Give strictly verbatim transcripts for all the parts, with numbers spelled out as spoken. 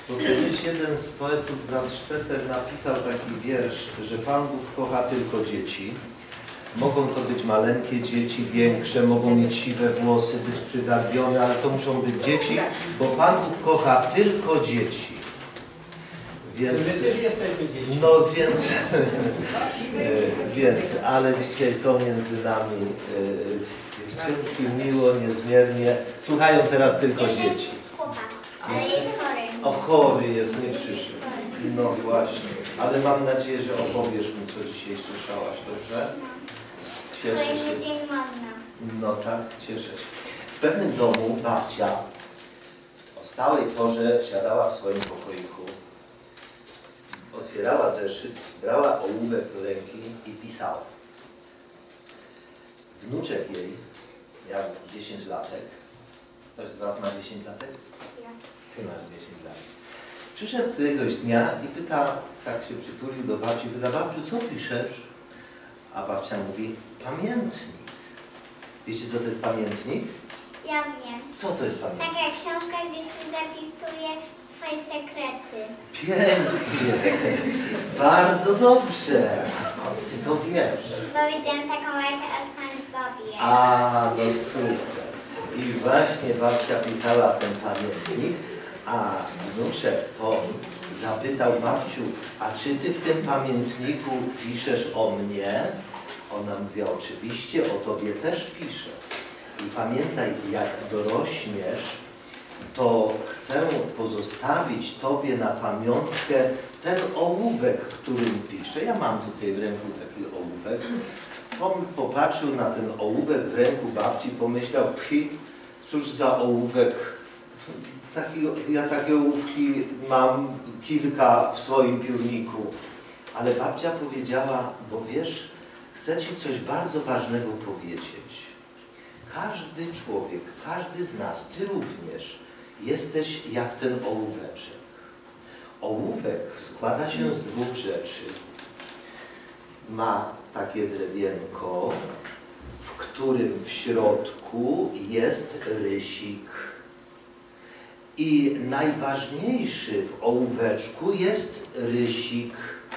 Bo kiedyś jeden z poetów, Brandstetter, napisał taki wiersz, że Pan Bóg kocha tylko dzieci. Mogą to być maleńkie dzieci, większe, mogą mieć siwe włosy, być przygarbione, ale to muszą być dzieci, bo Pan Bóg kocha tylko dzieci. Więc, no więc, więc, ale dzisiaj są między nami dziewczynki, miło, niezmiernie. Słuchają teraz tylko dzieci. Ale jest chory. O, chory jest, nie przyszły. No właśnie, ale mam nadzieję, że opowiesz mi, co dzisiaj słyszałaś, dobrze? Cieszę się. Dzień modna. No tak, cieszę się. W pewnym domu babcia o stałej porze siadała w swoim pokoiku, otwierała zeszyt, brała ołówek do ręki i pisała. Wnuczek jej miał dziesięć latek. Ktoś z was ma dziesięć latek? Ja. Ty masz dziesięć lat. Przyszedł któregoś dnia i pyta, tak się przytulił do babci, pyta, babciu, co piszesz? A babcia mówi, pamiętnik. Wiecie, co to jest pamiętnik? Ja wiem. Co to jest pamiętnik? Taka książka, gdzie się zapisuje swoje sekrety. Pięknie. Bardzo dobrze. A skąd ty to wiesz? Bo widziałam taką bajkę o SpongeBobie. A, no super. I właśnie babcia pisała ten pamiętnik, a wnuczek Tom zapytał babciu, a czy ty w tym pamiętniku piszesz o mnie? Ona mówi, oczywiście, o tobie też piszę. I pamiętaj, jak dorośniesz, to chcę pozostawić tobie na pamiątkę ten ołówek, którym piszę. Ja mam tutaj w ręku taki ołówek. Tom popatrzył na ten ołówek w ręku babci, pomyślał, pchi, cóż za ołówek. Taki, ja takie ołówki mam kilka w swoim piórniku. Ale babcia powiedziała, bo wiesz, chcę ci coś bardzo ważnego powiedzieć. Każdy człowiek, każdy z nas, ty również, jesteś jak ten ołóweczek. Ołówek składa się z dwóch rzeczy. Ma takie drewienko, w którym w środku jest rysik. I najważniejszy w ołóweczku jest rysik.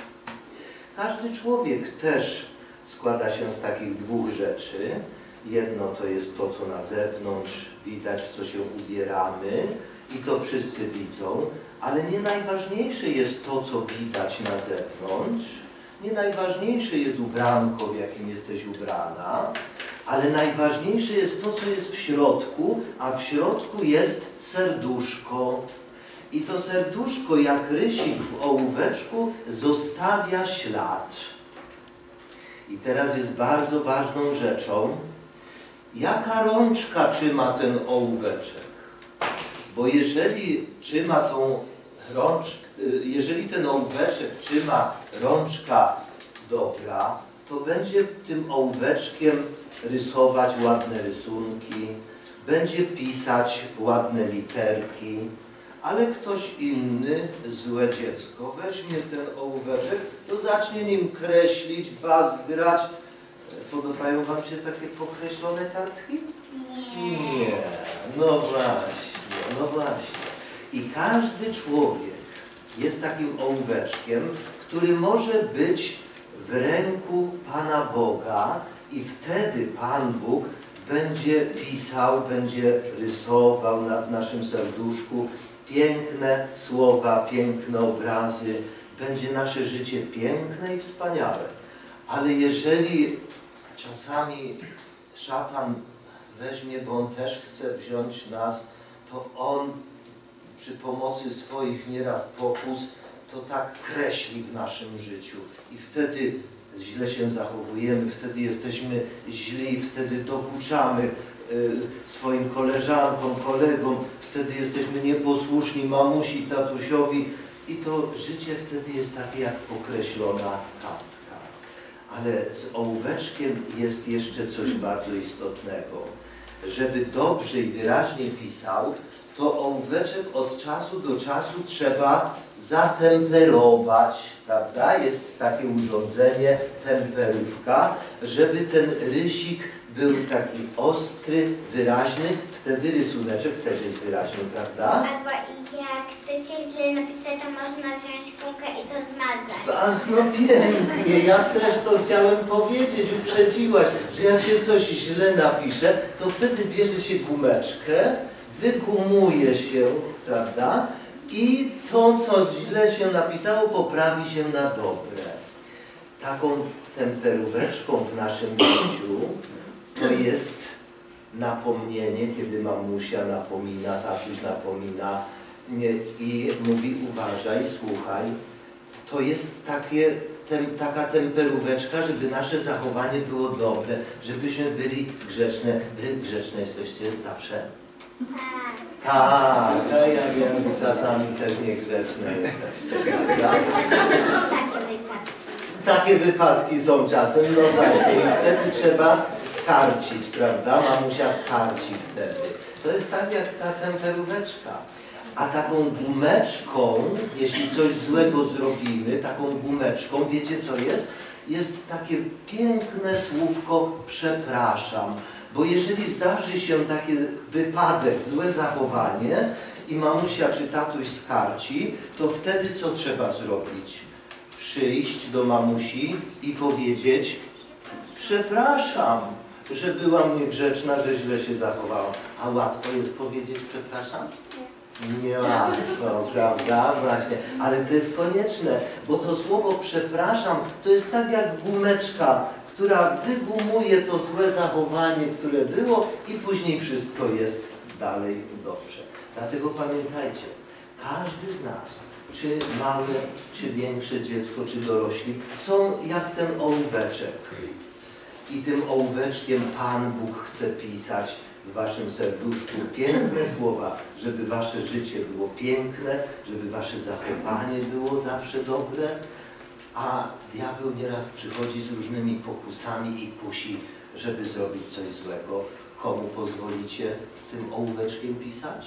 Każdy człowiek też składa się z takich dwóch rzeczy. Jedno to jest to, co na zewnątrz widać, w co się ubieramy i to wszyscy widzą, ale nie najważniejsze jest to, co widać na zewnątrz. Nie najważniejsze jest ubranko, w jakim jesteś ubrana, ale najważniejsze jest to, co jest w środku, a w środku jest serduszko. I to serduszko, jak rysik w ołóweczku, zostawia ślad. I teraz jest bardzo ważną rzeczą, jaka rączka trzyma ten ołóweczek. Bo jeżeli trzyma tą rączkę, jeżeli ten ołóweczek trzyma rączka dobra, to będzie tym ołóweczkiem rysować ładne rysunki, będzie pisać ładne literki, ale ktoś inny, złe dziecko, weźmie ten ołóweczek, to zacznie nim kreślić, bazgrać. Podobają wam się takie pokreślone kartki? Nie. Nie. No właśnie, no właśnie. I każdy człowiek jest takim ołóweczkiem, który może być w ręku Pana Boga i wtedy Pan Bóg będzie pisał, będzie rysował na naszym serduszku piękne słowa, piękne obrazy. Będzie nasze życie piękne i wspaniałe. Ale jeżeli czasami szatan weźmie, bo on też chce wziąć nas, to on przy pomocy swoich nieraz pokus to tak kreśli w naszym życiu. I wtedy źle się zachowujemy, wtedy jesteśmy źli, wtedy dokuczamy y, swoim koleżankom, kolegom, wtedy jesteśmy nieposłuszni mamusi, tatusiowi i to życie wtedy jest takie jak pokreślona kartka. Ale z ołóweczkiem jest jeszcze coś bardzo istotnego. Żeby dobrze i wyraźnie pisał, to ołóweczek od czasu do czasu trzeba zatemperować, prawda? Jest takie urządzenie, temperówka, żeby ten rysik był taki ostry, wyraźny. Wtedy rysuneczek też jest wyraźny, prawda? Albo jak coś się źle napisze, to można wziąć gumkę i to zmazać. A, no pięknie, ja też to chciałem powiedzieć, uprzedziłaś, że jak się coś źle napisze, to wtedy bierze się gumeczkę, wygumuje się, prawda? I to, co źle się napisało, poprawi się na dobre. Taką temperóweczką w naszym życiu to jest napomnienie, kiedy mamusia napomina, tatuś napomina nie, i mówi uważaj, słuchaj. To jest takie, tem, taka temperóweczka, żeby nasze zachowanie było dobre, żebyśmy byli grzeczne. Wy grzeczne jesteście zawsze? Tak. Tak, a ja wiem, że czasami też niegrzeczne jesteście, prawda? Są takie wypadki. Takie wypadki są czasem, no właśnie, i wtedy trzeba skarcić, prawda? Mamusia skarci wtedy. To jest tak jak ta temperóweczka. A taką gumeczką, jeśli coś złego zrobimy, taką gumeczką, wiecie co jest? Jest takie piękne słówko przepraszam. Bo jeżeli zdarzy się taki wypadek, złe zachowanie i mamusia czy tatuś skarci, to wtedy co trzeba zrobić? Przyjść do mamusi i powiedzieć przepraszam, że byłam niegrzeczna, że źle się zachowałam. A łatwo jest powiedzieć przepraszam? Nie łatwo, prawda? Właśnie. Ale to jest konieczne, bo to słowo przepraszam to jest tak jak gumeczka, która wygumuje to złe zachowanie, które było i później wszystko jest dalej dobrze. Dlatego pamiętajcie, każdy z nas, czy małe, czy większe dziecko, czy dorośli, są jak ten ołóweczek. I tym ołóweczkiem Pan Bóg chce pisać w waszym serduszku piękne słowa, żeby wasze życie było piękne, żeby wasze zachowanie było zawsze dobre, a diabeł nieraz przychodzi z różnymi pokusami i kusi, żeby zrobić coś złego. Komu pozwolicie tym ołóweczkiem pisać?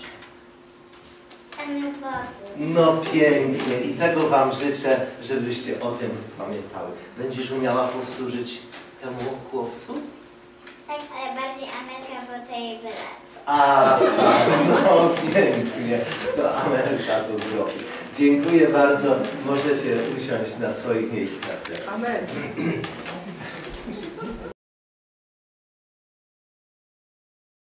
Panu Bogu. No pięknie i tego wam życzę, żebyście o tym pamiętały. Będziesz umiała powtórzyć temu chłopcu? Tak, ale bardziej Amelka, bo to jej wyraz. A, no pięknie, to Amelka to zrobi. Dziękuję bardzo. Możecie usiąść na swoich miejscach teraz. Amen.